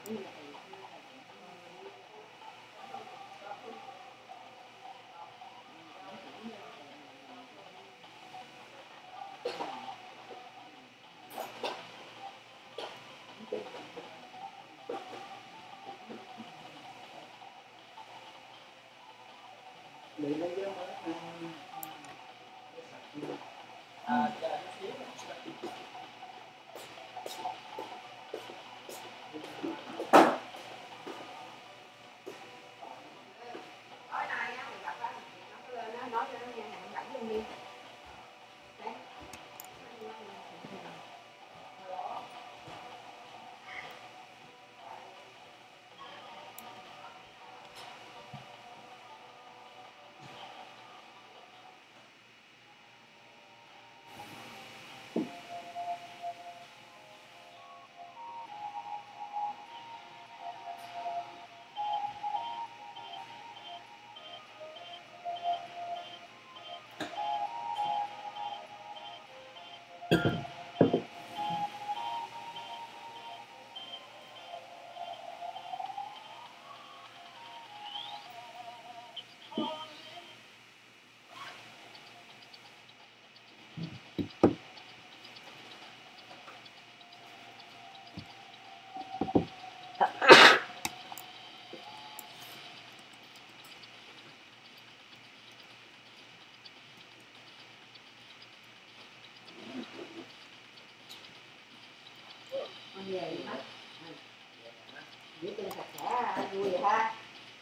Con về mắt giữ chân sạch sẽ vui vậy ha.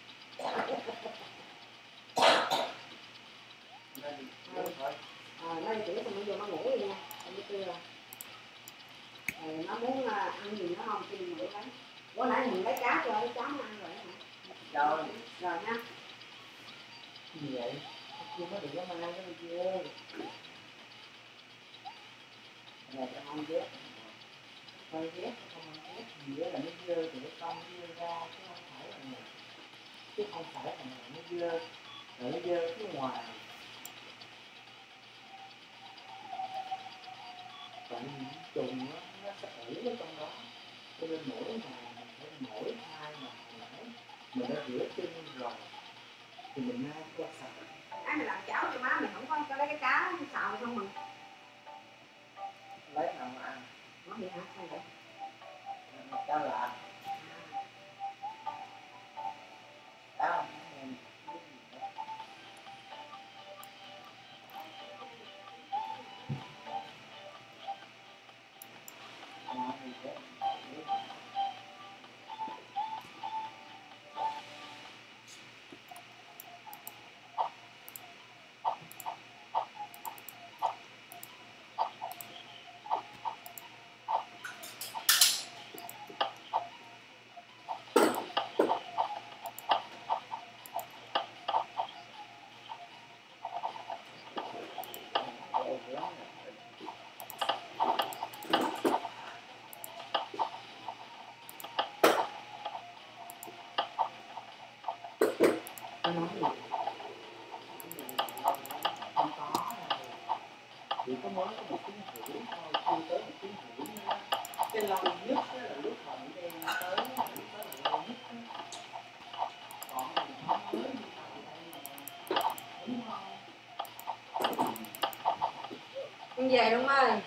Nó đi tiểu xong bây giờ nó ngủ rồi nha, không biết chưa. Nó muốn ăn gì nữa không thì mình lấy. Bữa nãy mình lấy cá cho cái cháu nó ăn rồi hả? Rồi nha. Gì vậy? Chưa có được có mang cái chưa. Này cho ăn ghét. Hơi ghét, không ăn ghét. Gì đó là nó dơ thì nó không dơ ra chứ không phải là này. Chứ không phải là nó dơ. Rồi nó dơ phía ngoài. Tại vì trùng nó sẽ ở trong đó. Cho nên mỗi ngày mình phải mỗi hai mà hồi nãy mình đã rửa chân rồi thì mình nay cho sạch. Mày làm cháo cho má, mình không có lấy cái cá xào xong mình lấy nào mà ăn? nó bị hả? Sao vậy? Cháo lạ. Cháo nói gì? không có chỉ có mới có 1,5 tiếng thôi, chưa tới 1,5 tiếng nữa. Cái lâu nhất là lúc mà mình đem tới là lâu nhất còn mình không mới như vậy đúng không? Con về đúng ơi.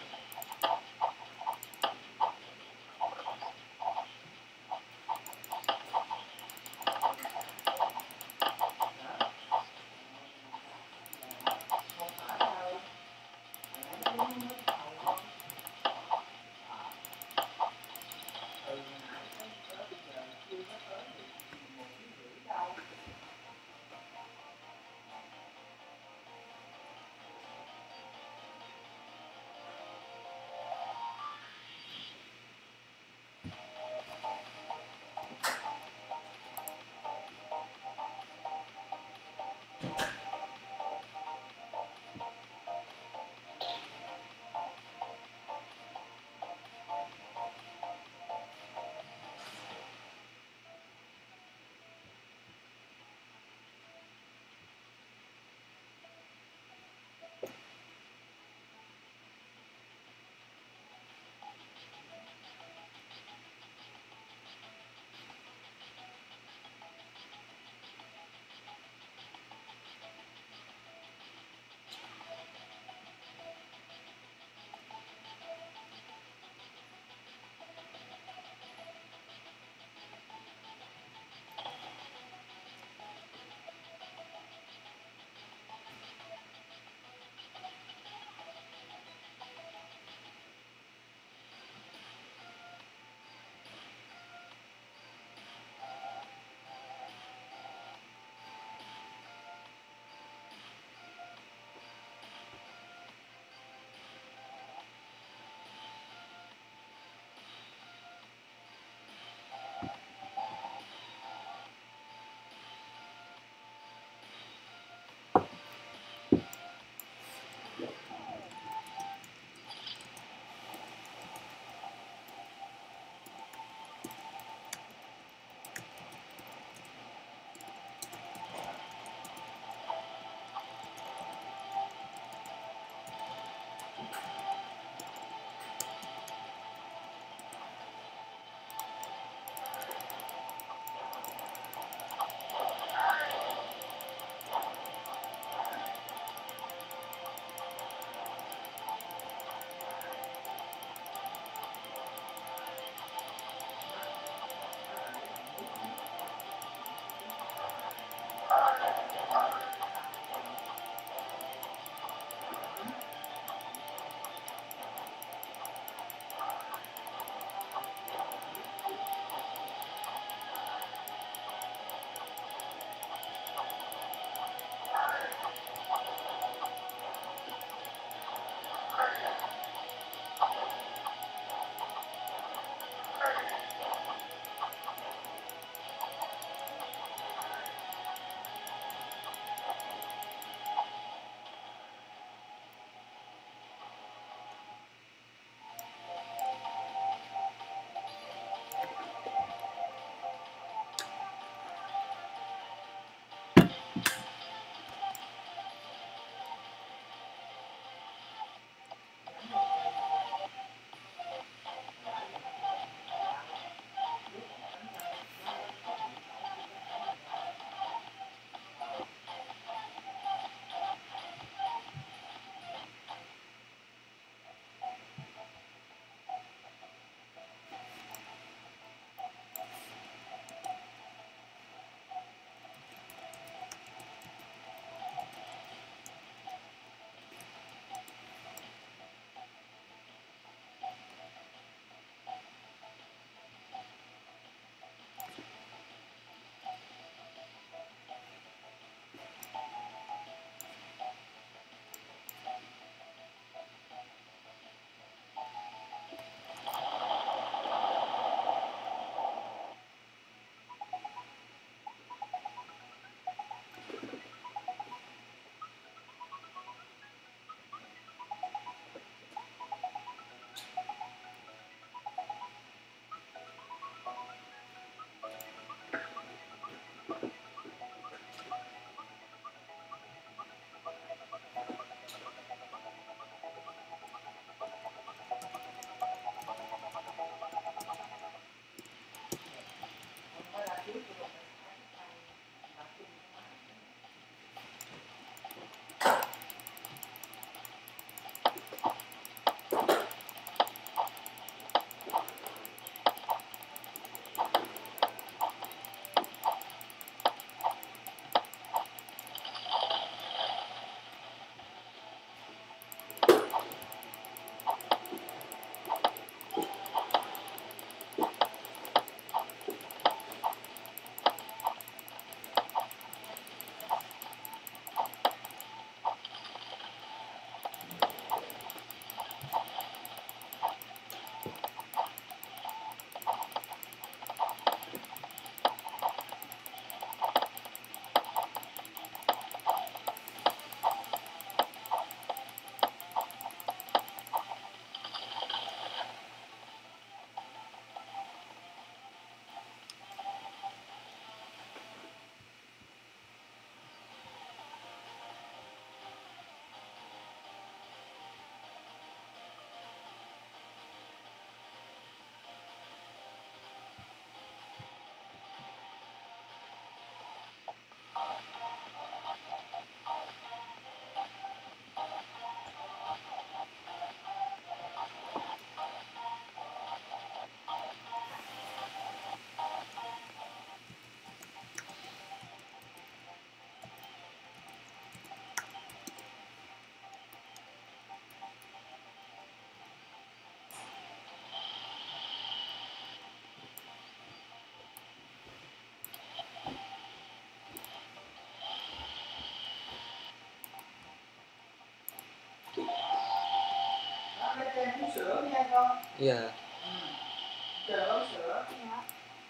nha con. Yeah. Chờ uống sữa. Dạ.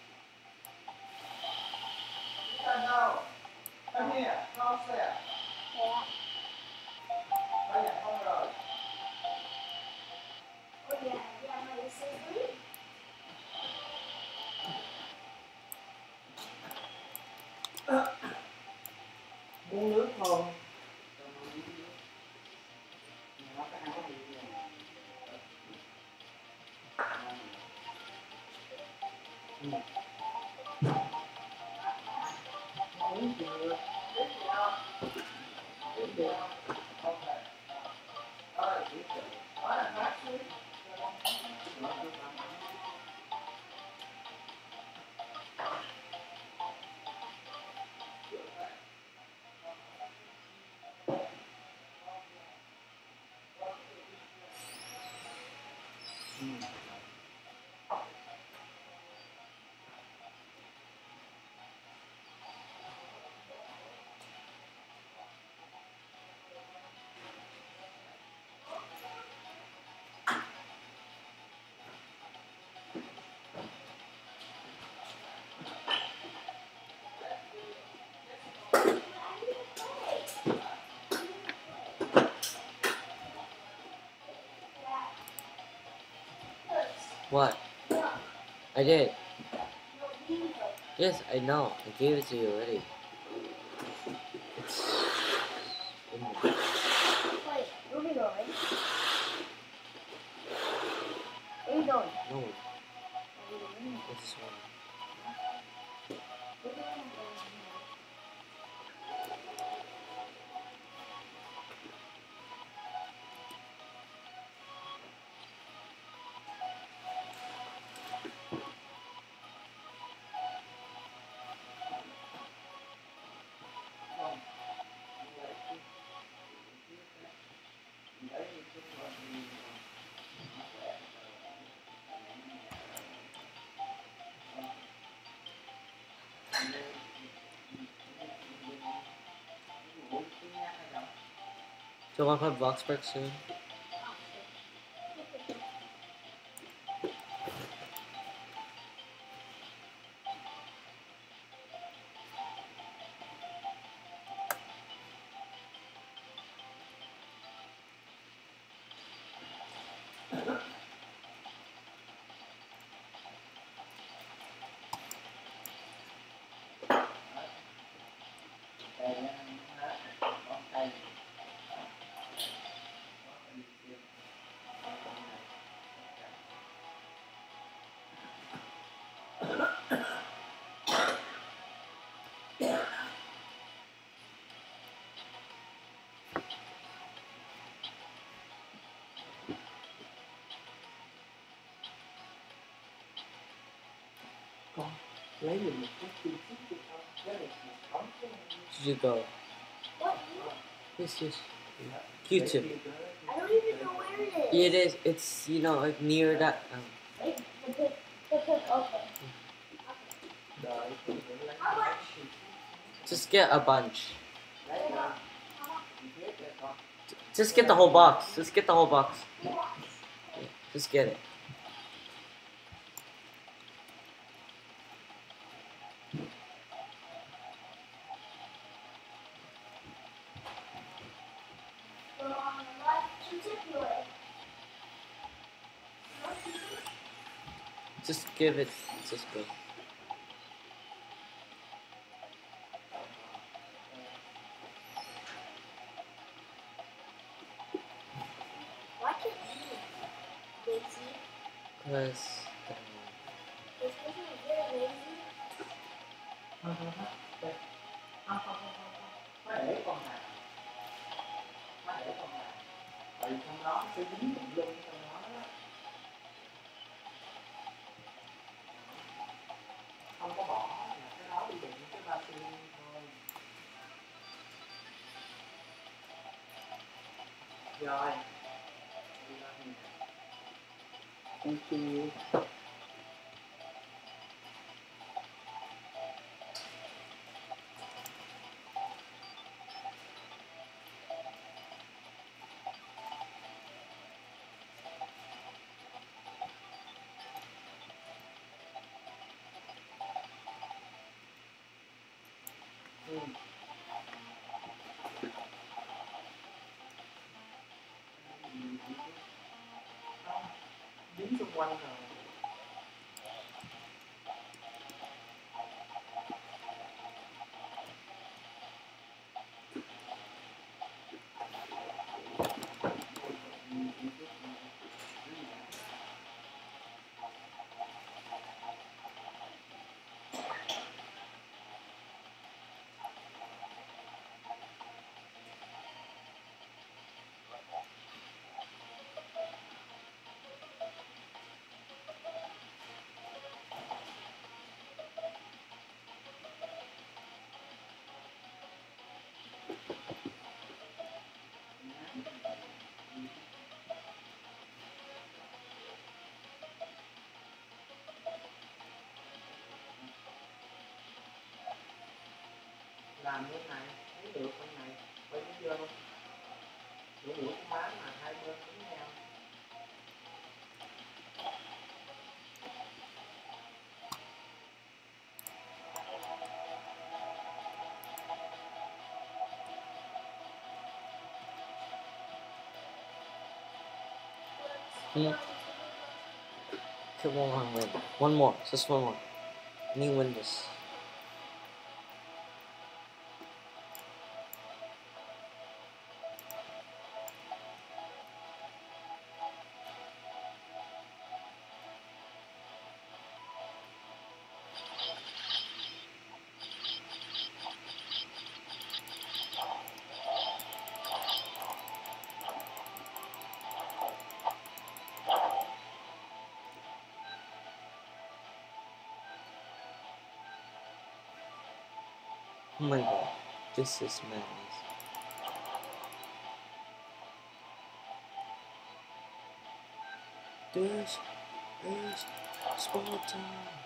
Con đâu? Come here, con sẽ. Dạ. Ba nhận con rồi. Ôi dạ, dạ mày sẽ biết. Muốn nước không? Nó có ăn có gì vậy? Uống chưa? Biết gì không? Biết gì không? Không phải. Rồi, biết rồi. Nói là phát xíu. What? I did. Yes, I know. I gave it to you already. It's in there. Wait, where are we going? Where are we going? No, Where are we going? this one. We're going. Do you want to put Voxburg soon? Con lấy giùm một cái kim chích cho con. Lấy được một ống chứ. Did you go? What? Yes, yes. Q-tip. I don't even know where it is. It is. It's, you know, like near that. Wait, the pick open. Đợi tôi vẫn lấy. How much? Just get a bunch. Lấy ra. Biết rồi con. Just get the whole box. Just get the whole box. Just get it. Go on the left, Q-tip way. Just give it. Just go. Why can't you? Lazy. Because. Is Isn't very lazy? Không, không, không. Đây. Không, không, không, không, không. Má để con nào. Má để con nào. Tại trong đó nó sẽ dính tùm lum trong đó đó. Không có bỏ là cái đó đi đựng cái vaseline thôi. Rồi. Thank you. Không, dính xung quanh rồi. Làm như này thấy được con này quay cái chưa luôn, đủ mũi cũng bán mà hai bên giống nhau. Come on, wait. One more, just one more. And you win this. Oh my god, this is madness. This is Sparta.